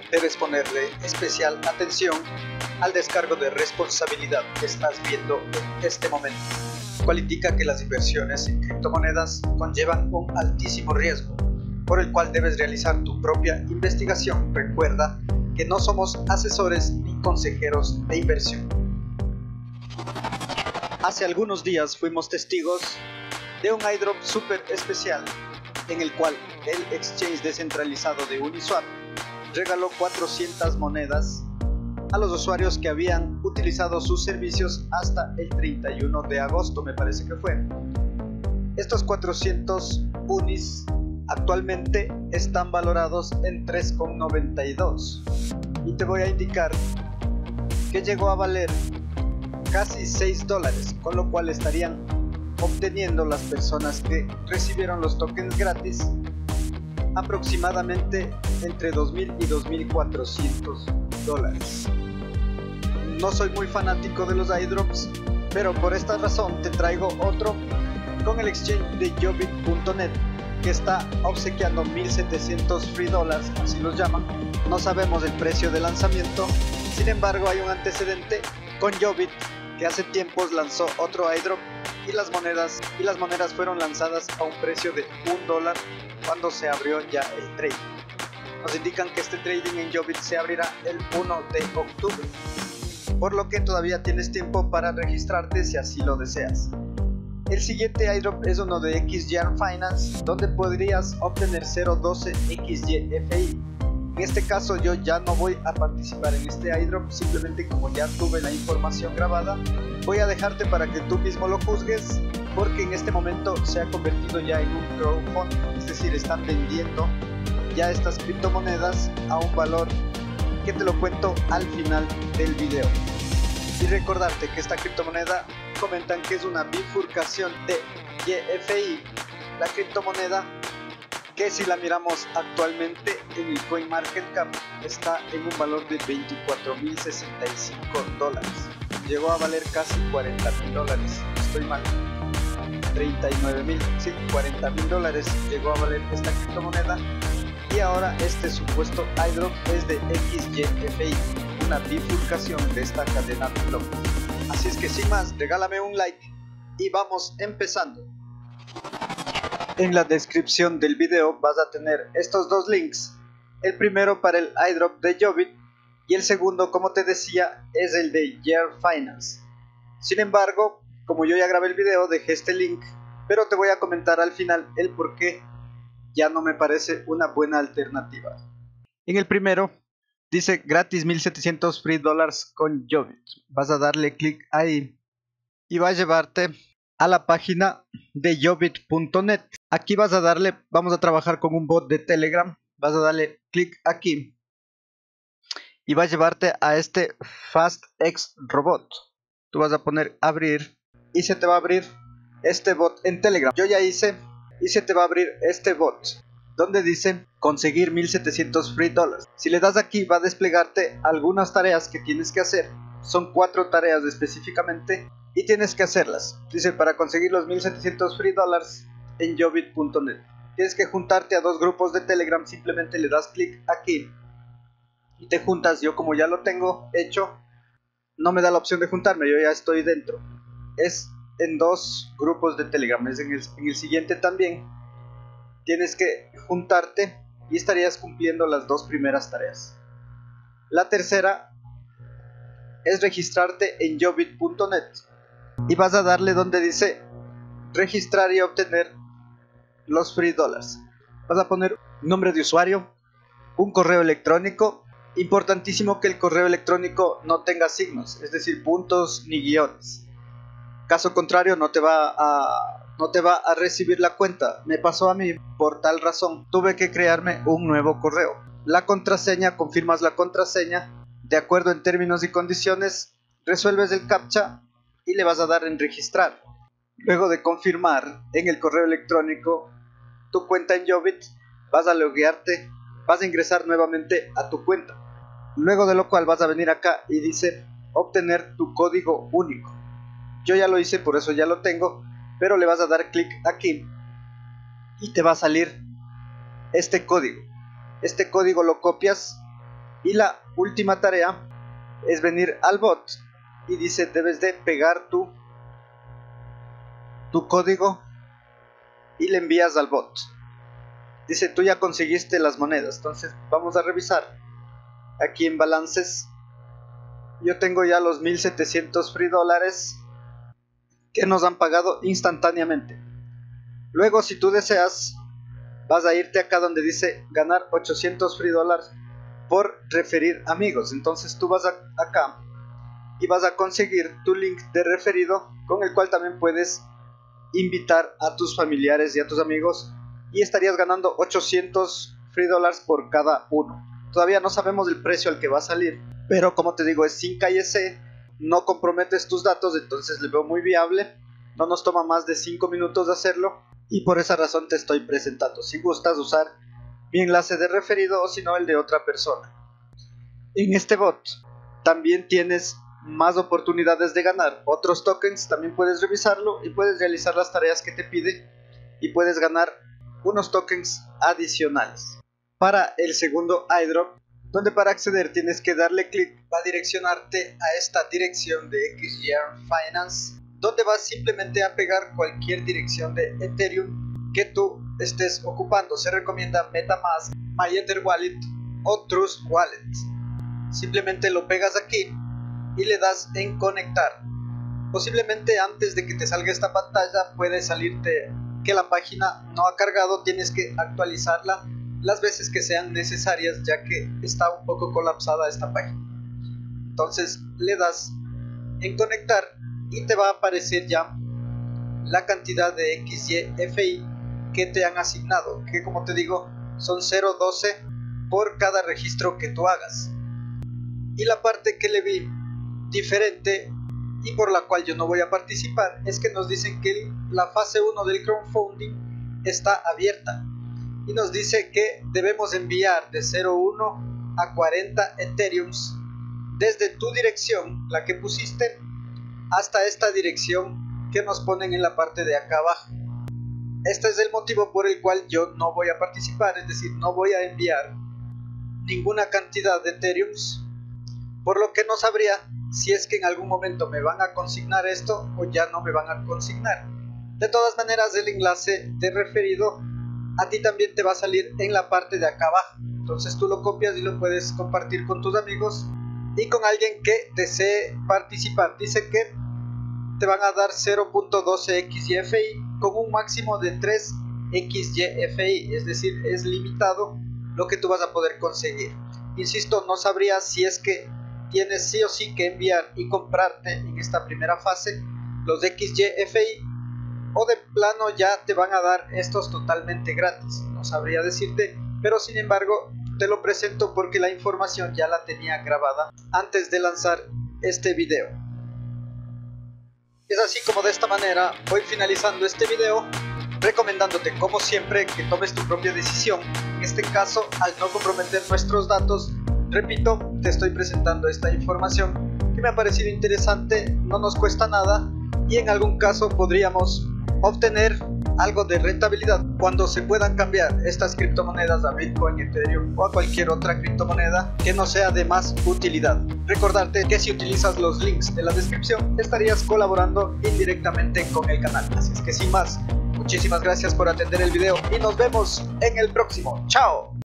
debes ponerle especial atención al descargo de responsabilidad que estás viendo en este momento, cual indica que las inversiones en criptomonedas conllevan un altísimo riesgo, por el cual debes realizar tu propia investigación. Recuerda que no somos asesores ni consejeros de inversión. Hace algunos días fuimos testigos de un airdrop súper especial, en el cual el exchange descentralizado de Uniswap regaló 400 monedas a los usuarios que habían utilizado sus servicios hasta el 31 de agosto, me parece que fue. Estos 400 Unis actualmente están valorados en 3,92 y te voy a indicar que llegó a valer casi $6, con lo cual estarían obteniendo las personas que recibieron los tokens gratis aproximadamente entre $2,000 y $2,400. No soy muy fanático de los airdrops, pero por esta razón te traigo otro con el exchange de Jobit.net, que está obsequiando 1.700 free dollars, así los llaman. No sabemos el precio de lanzamiento, sin embargo hay un antecedente con Jobit, que hace tiempos lanzó otro airdrop y las monedas fueron lanzadas a un precio de $1 cuando se abrió ya el trading. Nos indican que este trading en Jobit se abrirá el 1 de octubre, por lo que todavía tienes tiempo para registrarte si así lo deseas. El siguiente airdrop es uno de XY Finance, donde podrías obtener 0.12 XYFI. En este caso yo ya no voy a participar en este airdrop, simplemente como ya tuve la información grabada, voy a dejarte para que tú mismo lo juzgues, porque en este momento se ha convertido ya en un crowdfunding, es decir, están vendiendo ya estas criptomonedas a un valor que te lo cuento al final del video. Y recordarte que esta criptomoneda comentan que es una bifurcación de YFI, la criptomoneda que si la miramos actualmente en el CoinMarketCap está en un valor de $24,065. Llegó a valer casi $40,000, estoy mal, 39,000, sí, $40,000 llegó a valer esta criptomoneda. Y ahora este supuesto airdrop es de XYFI, una bifurcación de esta cadena de bloques. Así es que sin más, regálame un like y vamos empezando. En la descripción del video vas a tener estos dos links, el primero para el airdrop de Jobit y el segundo, como te decía, es el de Year Finance. Sin embargo, como yo ya grabé el video, dejé este link, pero te voy a comentar al final el por qué ya no me parece una buena alternativa. En el primero dice gratis 1.700 free dollars con Jobit. Vas a darle clic ahí y va a llevarte a la página de Jobit.net. Aquí vas a darle, vamos a trabajar con un bot de Telegram, vas a darle clic aquí y va a llevarte a este FastX Robot. Tú vas a poner abrir y se te va a abrir este bot en Telegram. Yo ya hice y se te va a abrir este bot donde dice conseguir 1.700 free dollars. Si le das aquí va a desplegarte algunas tareas que tienes que hacer. Son 4 tareas específicamente y tienes que hacerlas. Dice para conseguir los 1.700 free dollars en Jobit.net. Tienes que juntarte a 2 grupos de Telegram. Simplemente le das clic aquí y te juntas. Yo como ya lo tengo hecho, no me da la opción de juntarme, yo ya estoy dentro. Es en 2 grupos de Telegram, es en el siguiente también. Tienes que juntarte y estarías cumpliendo las 2 primeras tareas. La tercera es registrarte en Jobit.net y vas a darle donde dice registrar y obtener los free dollars. Vas a poner nombre de usuario, un correo electrónico. Importantísimo que el correo electrónico no tenga signos, es decir, puntos ni guiones. Caso contrario no te va a recibir la cuenta. Me pasó a mí, por tal razón tuve que crearme un nuevo correo. La contraseña, confirmas la contraseña de acuerdo en términos y condiciones, resuelves el captcha y le vas a dar en registrar. Luego de confirmar en el correo electrónico tu cuenta en Jobit, vas a loguearte, vas a ingresar nuevamente a tu cuenta. Luego de lo cual vas a venir acá y dice obtener tu código único. Yo ya lo hice, por eso ya lo tengo, pero le vas a dar clic aquí y te va a salir este código. Este código lo copias Y la última tarea es venir al bot y dice debes de pegar tu código y le envías al bot. Dice tú ya conseguiste las monedas. Entonces vamos a revisar aquí en balances. Yo tengo ya los 1700 free dólares que nos han pagado instantáneamente. Luego, si tú deseas, vas a irte acá donde dice ganar 800 free dólares por referir amigos. Entonces tú vas acá y vas a conseguir tu link de referido, con el cual también puedes invitar a tus familiares y a tus amigos, y estarías ganando 800 free dólares por cada uno. Todavía no sabemos el precio al que va a salir, pero como te digo, es sin KYC, no comprometes tus datos, entonces le veo muy viable. No nos toma más de 5 minutos de hacerlo, y por esa razón te estoy presentando. Si gustas usar mi enlace de referido o si no el de otra persona. En este bot también tienes más oportunidades de ganar otros tokens. También puedes revisarlo y puedes realizar las tareas que te pide y puedes ganar unos tokens adicionales. Para el segundo airdrop, donde para acceder tienes que darle clic, va a direccionarte a esta dirección de XGR Finance, donde vas simplemente a pegar cualquier dirección de Ethereum que tú estés ocupando. Se recomienda MetaMask, MyEtherWallet o Trust Wallet. Simplemente lo pegas aquí y le das en conectar. Posiblemente antes de que te salga esta pantalla puede salirte que la página no ha cargado. Tienes que actualizarla las veces que sean necesarias, ya que está un poco colapsada esta página. Entonces le das en conectar y te va a aparecer ya la cantidad de XYFI que te han asignado, que como te digo son 0.12 por cada registro que tú hagas. Y la parte que le vi diferente y por la cual yo no voy a participar es que nos dicen que la fase 1 del crowdfunding está abierta y nos dice que debemos enviar de 0.1 a 40 Ethereums desde tu dirección, la que pusiste, hasta esta dirección que nos ponen en la parte de acá abajo. Este es el motivo por el cual yo no voy a participar, es decir, no voy a enviar ninguna cantidad de Ethereums, por lo que no sabría si es que en algún momento me van a consignar esto o ya no me van a consignar. De todas maneras, el enlace de referido a ti también te va a salir en la parte de acá abajo. Entonces tú lo copias y lo puedes compartir con tus amigos y con alguien que desee participar. Dice que te van a dar 0.12 XYFI con un máximo de 3 XYFI, es decir, es limitado lo que tú vas a poder conseguir. Insisto, no sabría si es que tienes sí o sí que enviar y comprarte en esta primera fase los XYFI o de plano ya te van a dar estos totalmente gratis. No sabría decirte, pero sin embargo te lo presento porque la información ya la tenía grabada antes de lanzar este video. Es así como de esta manera voy finalizando este video, recomendándote como siempre que tomes tu propia decisión. En este caso, al no comprometer nuestros datos, repito, te estoy presentando esta información que me ha parecido interesante, no nos cuesta nada y en algún caso podríamos obtener algo de rentabilidad cuando se puedan cambiar estas criptomonedas a Bitcoin, Ethereum o a cualquier otra criptomoneda que no sea de más utilidad. Recordarte que si utilizas los links de la descripción estarías colaborando indirectamente con el canal. Así es que sin más, muchísimas gracias por atender el video y nos vemos en el próximo. ¡Chao!